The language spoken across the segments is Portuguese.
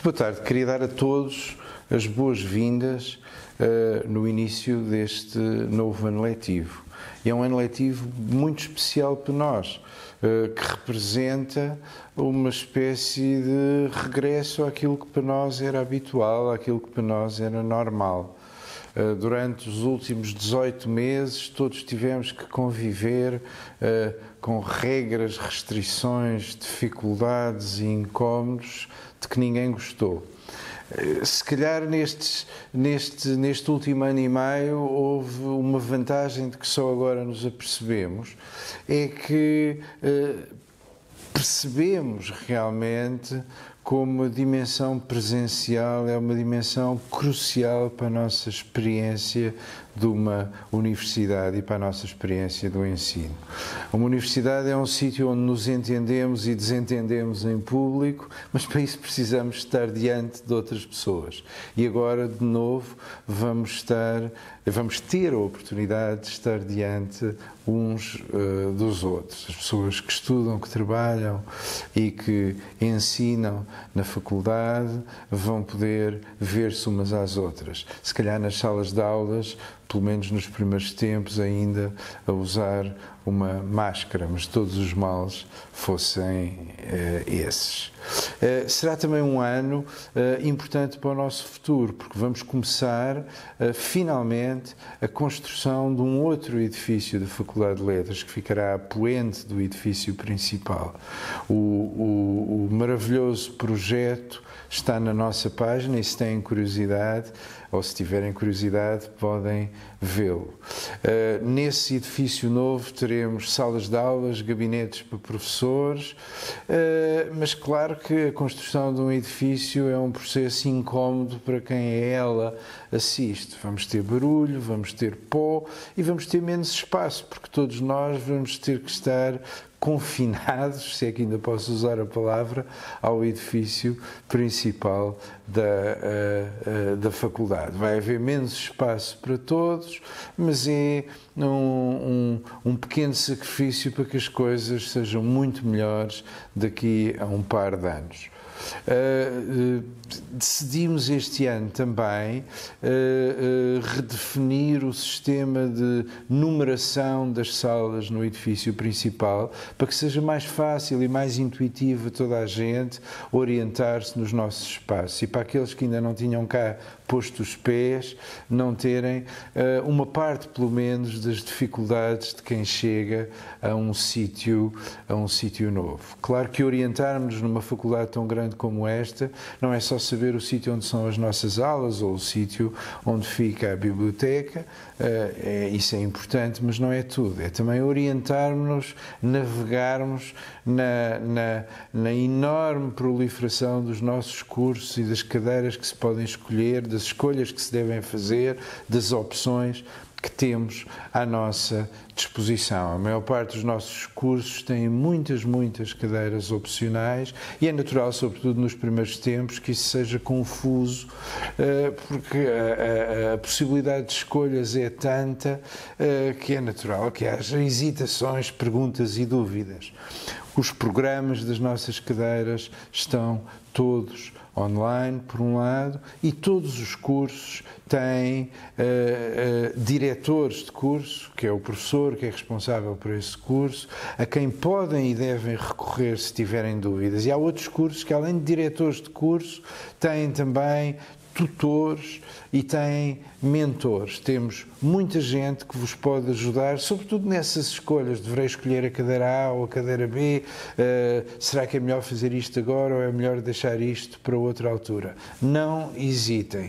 Boa tarde, queria dar a todos as boas-vindas no início deste novo ano letivo. É um ano letivo muito especial para nós, que representa uma espécie de regresso àquilo que para nós era habitual, àquilo que para nós era normal. Durante os últimos 18 meses, todos tivemos que conviver com regras, restrições, dificuldades e incómodos de que ninguém gostou. Se calhar neste último ano e meio houve uma vantagem de que só agora nos apercebemos, é que percebemos realmente como a dimensão presencial é uma dimensão crucial para a nossa experiência de uma universidade e para a nossa experiência do ensino. Uma universidade é um sítio onde nos entendemos e desentendemos em público, mas para isso precisamos estar diante de outras pessoas. E agora, de novo, vamos ter a oportunidade de estar diante uns dos outros. As pessoas que estudam, que trabalham e que ensinam na faculdade vão poder ver-se umas às outras. Se calhar nas salas de aulas, pelo menos nos primeiros tempos, ainda a usar uma máscara, mas todos os males fossem esses. Será também um ano importante para o nosso futuro, porque vamos começar finalmente a construção de um outro edifício da Faculdade de Letras, que ficará a poente do edifício principal. O maravilhoso projeto está na nossa página e se têm curiosidade, ou se tiverem curiosidade, podem vê-lo. Nesse edifício novo teremos salas de aulas, gabinetes para professores, mas claro que a construção de um edifício é um processo incómodo para quem a ela assiste. Vamos ter barulho, vamos ter pó e vamos ter menos espaço, porque todos nós vamos ter que estar confinados, se é que ainda posso usar a palavra, ao edifício principal da faculdade. Vai haver menos espaço para todos, mas é um pequeno sacrifício para que as coisas sejam muito melhores daqui a um par de anos. Decidimos este ano também redefinir o sistema de numeração das salas no edifício principal para que seja mais fácil e mais intuitivo a toda a gente orientar-se nos nossos espaços e para aqueles que ainda não tinham cá posto os pés não terem uma parte pelo menos das dificuldades de quem chega a um sítio novo. Claro que orientarmos numa faculdade tão grande como esta não é só saber o sítio onde são as nossas aulas ou o sítio onde fica a biblioteca, isso é importante, mas não é tudo. É também orientarmos-nos, navegarmos na enorme proliferação dos nossos cursos e das cadeiras que se podem escolher, das escolhas que se devem fazer, das opções que temos à nossa disposição. A maior parte dos nossos cursos tem muitas cadeiras opcionais e é natural, sobretudo nos primeiros tempos, que isso seja confuso, porque a possibilidade de escolhas é tanta que é natural que haja hesitações, perguntas e dúvidas. Os programas das nossas cadeiras estão todos online, por um lado, e todos os cursos têm diretores de curso, que é o professor que é responsável por esse curso, a quem podem e devem recorrer se tiverem dúvidas. E há outros cursos que, além de diretores de curso, têm também tutores e têm mentores. Temos muita gente que vos pode ajudar, sobretudo nessas escolhas. Deverei escolher a cadeira A ou a cadeira B? Será que é melhor fazer isto agora ou é melhor deixar isto para outra altura? Não hesitem.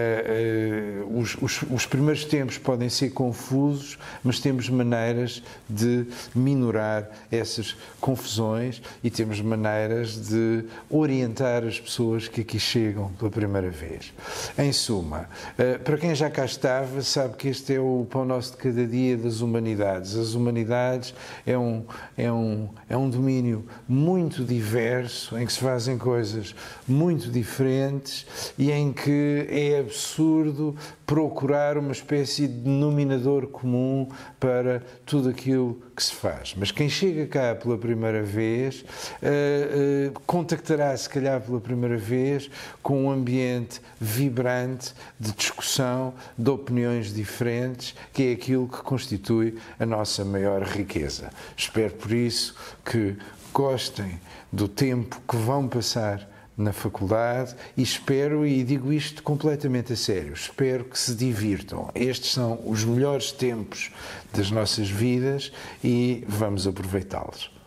Os primeiros tempos podem ser confusos, mas temos maneiras de minorar essas confusões e temos maneiras de orientar as pessoas que aqui chegam pela primeira vez. Em suma, para quem já cá estava, sabe que este é o pão nosso de cada dia das humanidades. As humanidades é um domínio muito diverso, em que se fazem coisas muito diferentes e em que é absurdo procurar uma espécie de denominador comum para tudo aquilo que se faz. Mas quem chega cá pela primeira vez contactará, se calhar pela primeira vez, com um ambiente vibrante de discussão, de opiniões diferentes, que é aquilo que constitui a nossa maior riqueza. Espero, por isso, que gostem do tempo que vão passar na faculdade e espero, e digo isto completamente a sério, espero que se divirtam. Estes são os melhores tempos das nossas vidas e vamos aproveitá-los.